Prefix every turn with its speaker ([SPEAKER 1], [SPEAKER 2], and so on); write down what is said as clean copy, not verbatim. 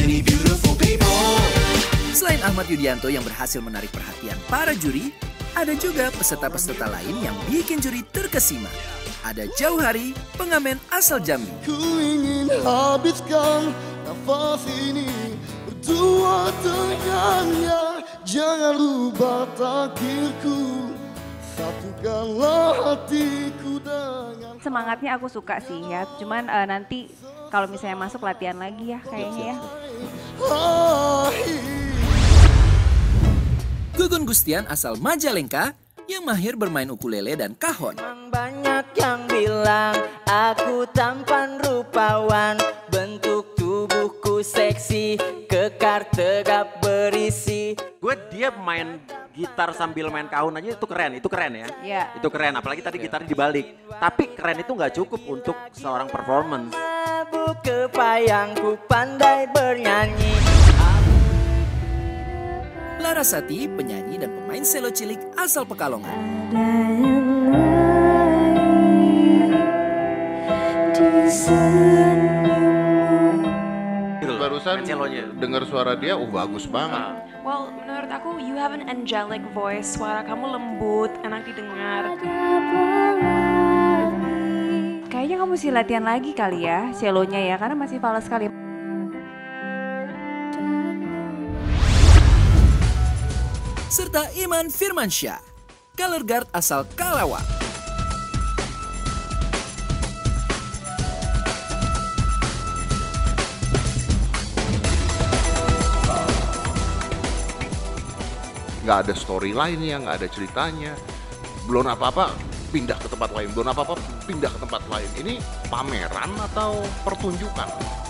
[SPEAKER 1] many beautiful people.
[SPEAKER 2] Selain Ahmad Yudianto yang berhasil menarik perhatian para juri, ada juga peserta-peserta lain yang bikin juri terkesima. Ada Jauhari, pengamen asal Jambi.
[SPEAKER 3] Ku ingin habiskan nafas ini berdua dengannya. Jangan rubah takdirku, satukanlah hatiku dengan.
[SPEAKER 4] Semangatnya aku suka sih ya, cuman nanti kalau misalnya masuk latihan lagi ya kayaknya ya.
[SPEAKER 2] Gugun Gustian asal Majalengka yang mahir bermain ukulele dan kahon.
[SPEAKER 5] Banyak yang bilang aku tampan rupawan, bentuk tubuhku seksi, kekar tegap berisi.
[SPEAKER 6] Dia main gitar sambil main kahun aja itu keren ya.
[SPEAKER 4] Iya.
[SPEAKER 6] Itu keren, apalagi tadi gitarnya dibalik. Tapi keren itu nggak cukup untuk seorang performance.
[SPEAKER 5] Abu kepayangku pandai bernyanyi.
[SPEAKER 2] Larasati, penyanyi dan pemain selo cilik asal Pekalongan.
[SPEAKER 7] Barusan dengar suara dia, bagus banget.
[SPEAKER 8] Well, menurut aku you have an angelic voice. Suara kamu lembut, enak didengar.
[SPEAKER 4] Kayaknya kamu mesti latihan lagi kali ya celonya ya, karena masih fals sekali.
[SPEAKER 2] Serta Iman Firmansyah, color guard asal Karawang.
[SPEAKER 7] Nggak ada storyline-nya, nggak ada ceritanya. Belum apa-apa pindah ke tempat lain, belum apa-apa pindah ke tempat lain. Ini pameran atau pertunjukan?